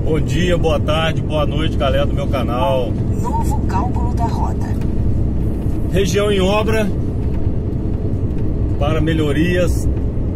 Bom dia, boa tarde, boa noite, galera do meu canal. Novo cálculo da rota. Região em obra para melhorias.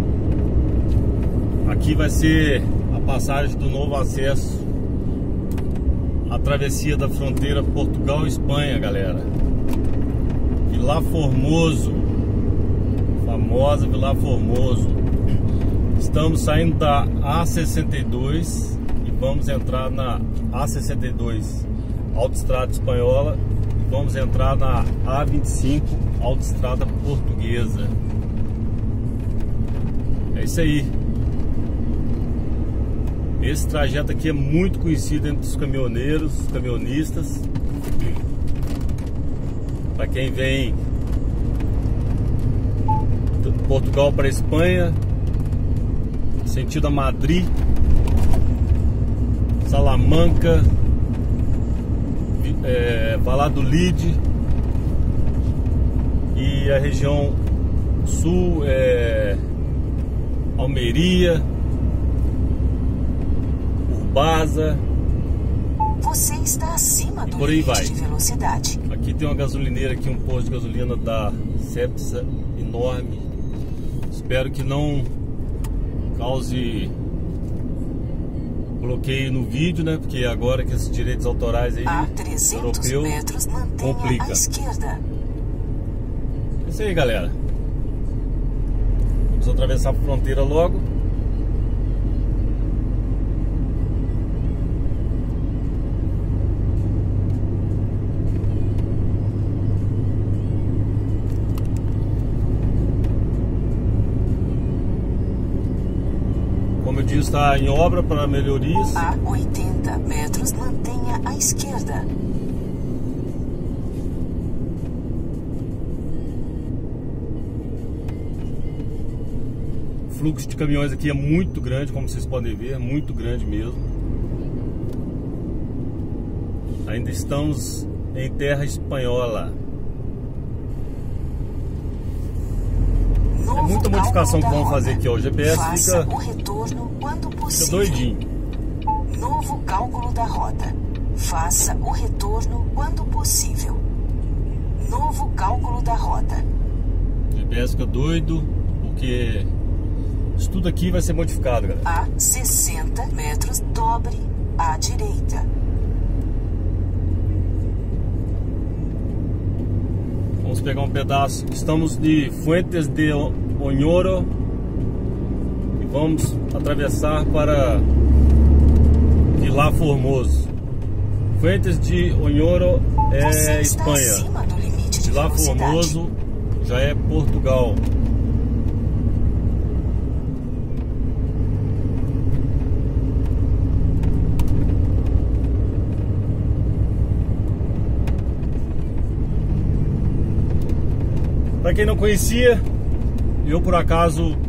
Aqui vai ser a passagem do novo acesso à travessia da fronteira Portugal e Espanha, galera. Vilar Formoso, famosa Vilar Formoso. Estamos saindo da A62 e vamos entrar na A62 Autoestrada Espanhola e vamos entrar na A25 Autoestrada Portuguesa. É isso aí. Esse trajeto aqui é muito conhecido entre os caminhoneiros, os caminhonistas. Para quem vem de Portugal para Espanha, sentido a Madrid, Salamanca, Valladolid e a região sul, Almeria, Urbasa. Você está acima do por aí limite vai. de velocidade. Aqui tem uma gasolineira, aqui um posto de gasolina da Cepsa enorme. Espero que não cause bloqueio no vídeo, né? Porque agora que esses direitos autorais aí A 300 europeu metros, mantenha complica. à esquerda. É isso aí, galera. Vamos atravessar a fronteira logo. Como eu disse, está em obra para melhorias. A 80 metros, mantenha à esquerda. O fluxo de caminhões aqui é muito grande, como vocês podem ver, muito grande mesmo. Ainda estamos em terra espanhola. É muita modificação que vamos fazer aqui, ó. O GPS Faça fica o retorno quando possível. doidinho. Novo cálculo da rota. Faça o retorno quando possível. Novo cálculo da rota. O GPS fica doido, porque isso tudo aqui vai ser modificado, galera. A 60 metros, dobre à direita. Vamos pegar um pedaço. Estamos de Fuentes de Oñoro e vamos atravessar para Vilar Formoso. Fuentes de Oñoro Você é está Espanha. acima do limite de Vilar velocidade. Formoso já é Portugal. Para quem não conhecia, eu por acaso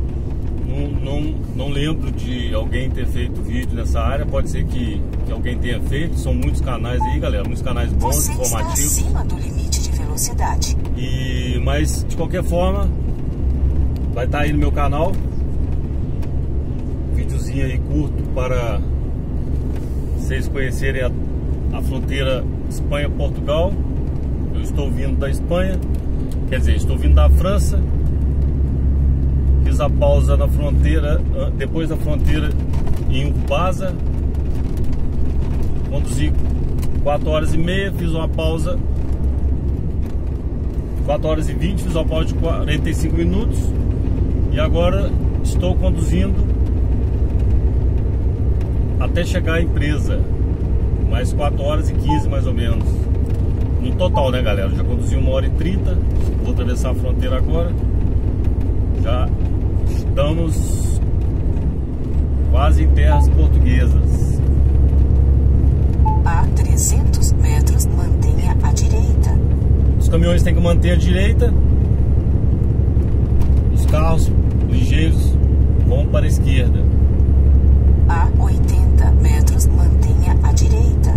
não lembro de alguém ter feito vídeo nessa área. Pode ser que alguém tenha feito. São muitos canais aí, galera, muitos canais bons, Você está informativos. acima do limite de velocidade. Mas de qualquer forma, vai estar aí no meu canal videozinho aí curto para vocês conhecerem a fronteira Espanha-Portugal. Eu estou vindo da Espanha. Quer dizer, estou vindo da França. Fiz a pausa na fronteira, depois da fronteira em Urbasa. Conduzi 4 horas e meia, fiz uma pausa 4 horas e 20, fiz uma pausa de 45 minutos. E agora estou conduzindo até chegar à empresa. Mais 4 horas e 15 mais ou menos. No total, né, galera? Já conduzi 1 hora e 30. Vou atravessar a fronteira agora. Já estamos quase em terras portuguesas. A 300 metros, mantenha à direita. Os caminhões têm que manter a direita. Os carros ligeiros vão para a esquerda. A 80 metros, mantenha à direita.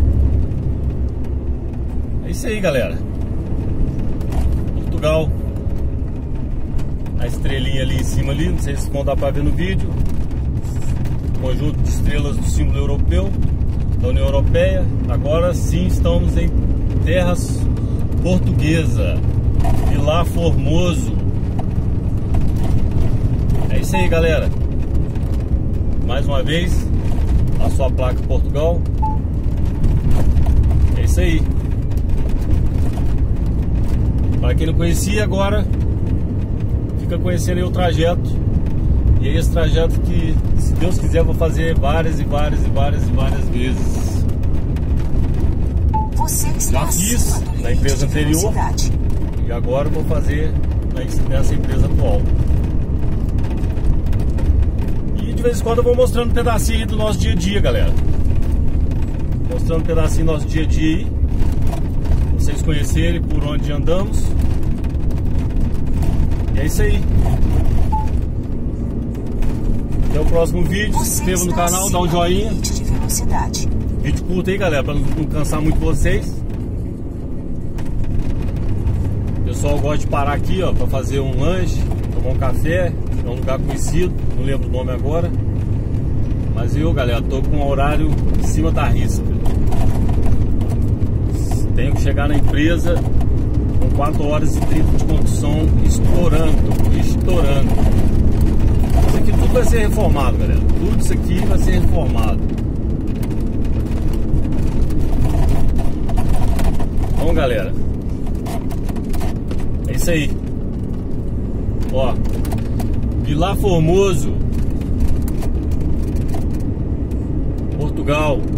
É isso aí, galera. Portugal. A estrelinha ali em cima ali, não sei se vão dar para ver no vídeo. conjunto de estrelas do símbolo europeu da União Europeia. Agora sim estamos em terras portuguesa, Vilar Formoso. É isso aí, galera. Mais uma vez a sua placa Portugal. É isso aí. Para quem não conhecia, agora fica conhecendo aí o trajeto. E é esse trajeto que, se Deus quiser, eu vou fazer várias vezes. Já fiz na empresa anterior e agora vou fazer nessa empresa atual. E de vez em quando eu vou mostrando um pedacinho do nosso dia a dia, galera. Mostrando um pedacinho do nosso dia a dia aí, pra vocês conhecerem por onde andamos. E é isso aí. Até o próximo vídeo. Se inscreva no canal, dá um joinha. Vídeo curto aí, galera, pra não cansar muito vocês. O pessoal gosta de parar aqui, ó, pra fazer um lanche, tomar um café. É um lugar conhecido, não lembro o nome agora. Mas eu, galera, tô com um horário em cima da risca. Tenho que chegar na empresa com 4 horas e 30 de condução, estourando. Isso aqui tudo vai ser reformado, galera. Tudo isso aqui vai ser reformado. Bom, galera, é isso aí. Ó, Vilar Formoso, Portugal.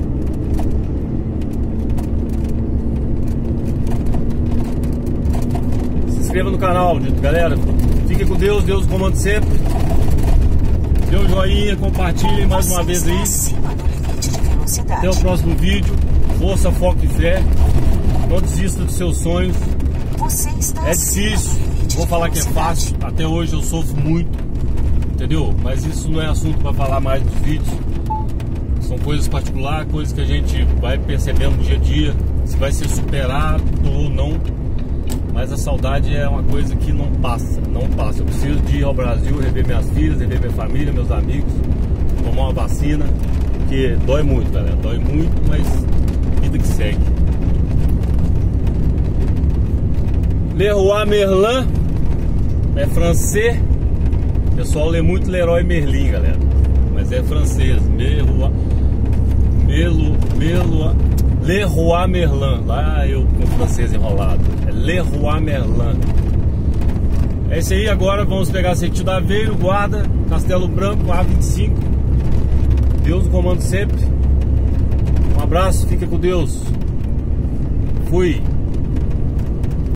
Se inscreva no canal, galera. Fique com Deus, Deus comanda sempre. Dê um joinha, compartilhem mais uma vez aí. Até o próximo vídeo. Força, foco e fé. Não desista dos seus sonhos. É difícil, vou falar que é fácil. Até hoje eu sofro muito, entendeu? Mas isso não é assunto para falar mais dos vídeos. São coisas particulares, coisas que a gente vai percebendo no dia a dia, se vai ser superado ou não. Mas a saudade é uma coisa que não passa, não passa. Eu preciso de ir ao Brasil, rever minhas filhas, rever minha família, meus amigos, tomar uma vacina, porque dói muito, galera, dói muito, mas vida que segue. Leroy Merlin é francês. O pessoal lê muito Leroy Merlin, galera, mas é francês. Leroy Merlin. Lá eu com o francês enrolado. É Leroy Merlin. É isso aí. Agora vamos pegar sentido da Aveiro, Guarda, Castelo Branco, A25. Deus no comando sempre. Um abraço, fica com Deus. Fui.